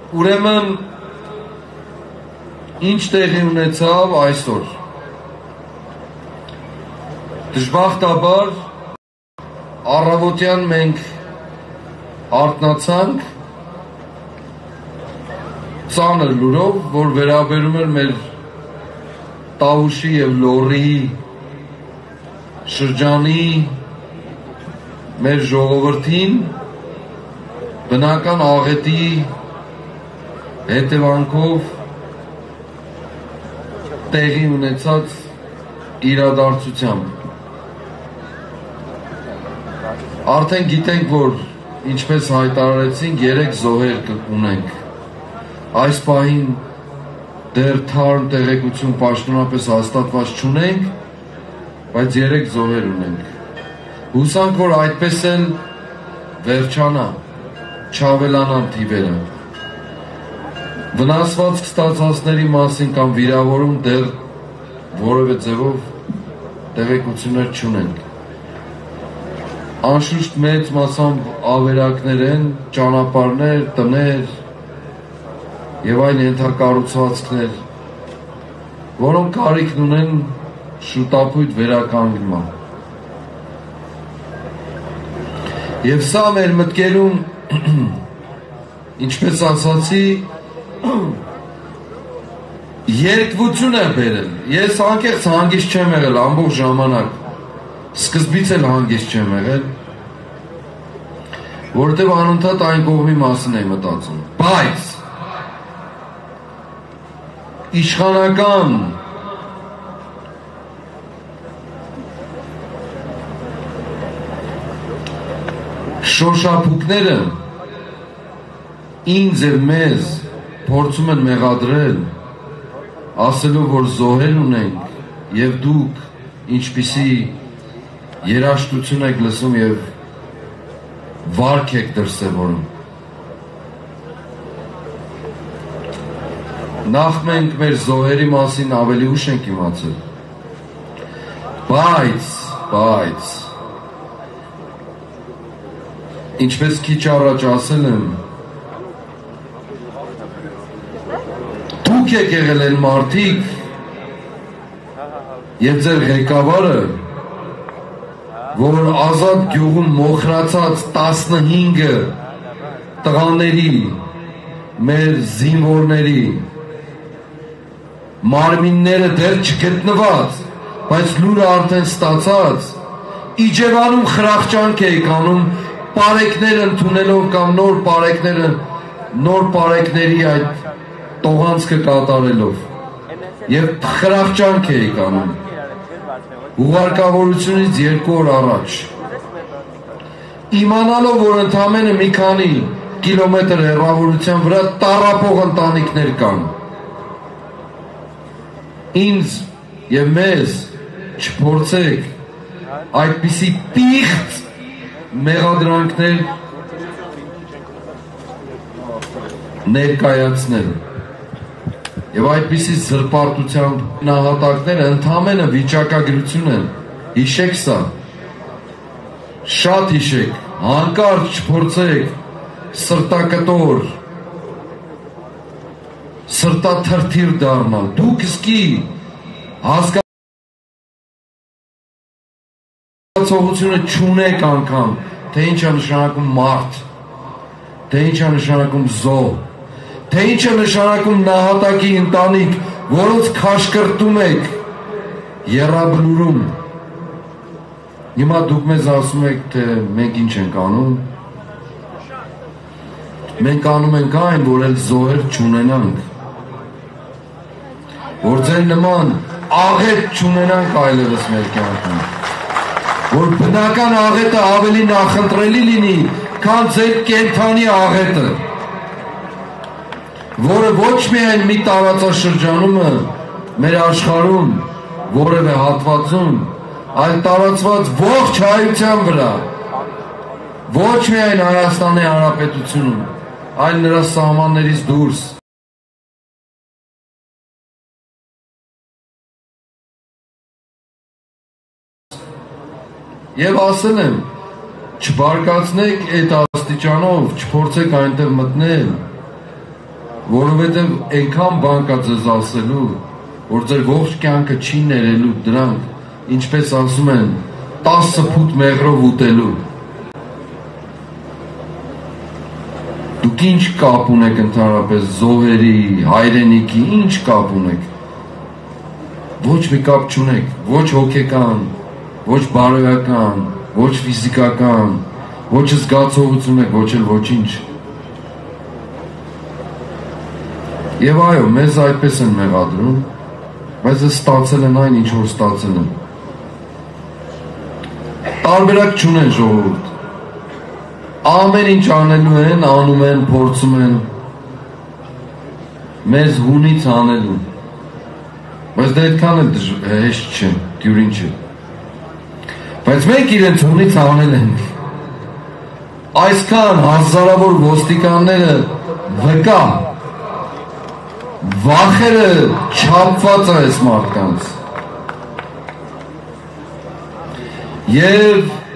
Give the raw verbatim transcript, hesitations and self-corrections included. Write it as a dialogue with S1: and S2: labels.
S1: Ուրեմն ինչ տեղի ունեցավ այսօր։ Դժբախտաբար առավոտյան մենք արթնացանք ծանր լուրով, որ վերաբերում էր մեր Տավուշի և Լոռիի շրջանի մեր ժողովրդին բնական աղետի հետևանքով տեղի ունեցած իրադարձությամբ։ Արդեն գիտենք, որ ինչպես հայտարարեցինք, երեք զոհեր ունենք։ Այս պահին դեռ թարմ տեղեկություն պաշտոնապես հաստատված չունենք, բայց երեք զոհեր ունենք։ Հուսանք, որ այդպես էլ վերջանա, չավելանան թիվերը։ Վնասված ստացածների մասին կամ վիրավորում դեռ որևէ ձևով տեղեկություններ չունենք։ Անշուշտ մեծ մասամբ ավերակներ են, ճանապարհներ, տներ և այլ ենթակառուցվածքներ, որոնք կարիքն ունեն շուտապույտ վերականգնման։ Եվ սա մեր մտքերում, ինչպես ասացի, երկվություն է բերել։ Ես անկեղծ հանգիստ չեմ եղել ամբողջ ժամանակ, սկզբից էլ հանգիստ չեմ եղել, որովհետև անընդհատ այն կողմի մասին եմ մտածում։ Բայց իշխանական շոշափուկները ինձ և մեզ փորձում են մեղադրել, ասելով, որ զոհեր ունենք և դուք ինչպիսի երաժշտություն եք լսում և վարք եք դրսևորում։ Նախ մենք մեր զոհերի մասին ավելի ուշ ենք իմացել, բայց, բայց, ինչպես քիչ առաջ ասել եմ, դուք եք եղել են մարդիկ և ձեր ղեկավարը, որ Ազատ գյուղում մոխրացած տասնհինգ տղաների, մեր զինվորների մարմինները դեռ չգտնված, բայց լուրը արդեն ստացած, Իջևանում խրախճանք էիք անում, պարեկներ ընդունելով կամ նոր պարեկները, նոր պարեկների այդ տողանցքը կատարելով և խրախճանք էիք անում ուղարկավորությունից երկու օր առաջ, իմանալով, որ ընդամենը մի քանի կիլոմետր հեռավորության վրա տառապող ընտանիքներ կան, ինձ և մեզ չփորձեք այդպիսի պիղծ մեղադրանքներ ներկայացնել և այդպիսի զրպարտությամբ նահատակները ընդամենը վիճակագրություն են, հիշեք սա, շատ հիշեք, հանկարծ չփորձեք սրտակտոր, սրտաթրթիր դառնալ, դուք սկի հասկացողությունը չունեք անգամ, թե ինչ է նշանակում մարդ, թե ինչ է նշանակում զոհ, թե ինչ է նշանակում նահատակի ընտանիք, որոնց քաշկրտում եք, եռաբլուրում։ Հիմա դուք մեզ ասում եք, թե մենք ինչ ենք անում, մենք անում ենք այն, որ էլ զոհեր չունենանք, որ ձեր նման աղետ չունենանք այլևս մեր կյանքում, որ բնական աղետը ավելի նախընտրելի լինի, քան ձեր կենդանի աղետը, որը ոչ միայն մի տարածաշրջանումը մեր աշխարհում, որևէ հատվածում, այլ տարածված ողջ հայության վրա, ոչ միայն Հայաստանի Հանրապետությունում, այլ նրա սահմաններից դուրս։ Եվ ասել եմ, չբարկացնեք այդ աստիճանով, չփորձեք այնտեղ մտնել, որովհետև այնքան բան կա ձեզ ասելու, որ ձեր ողջ կյանքը չի ներելու դրանք, ինչպես ասում են, տասը փուտ մեղրով ուտելու։ Դուք ինչ կապ ունեք ընդհանրապես զոհերի, հայրենիքի, ինչ կապ ունեք։ Ոչ մի կապ չունեք, ոչ հոգեկան, ոչ բարոյական, ոչ ֆիզիկական, ոչ զգացողություն եք, ոչ էլ ոչինչ։ Եվ այո, մեզ այդպես են մեղադրում, բայց ստացել են այն, ինչ որ ստացել են։ Տարբերակ չունեն ժողովուրդ։ Ամեն ինչ անելու են, անում են, փորձում են մեզ հունից անելու։ Բայց դա այդքան էլ հեշտ չէ, դյուրին չէ։ Բայց մենք իրենց հունից անել ենք։ Այսքան հազարավոր ոստիկանները վկա, վախերը չափված է այս մարդկանց։ Եվ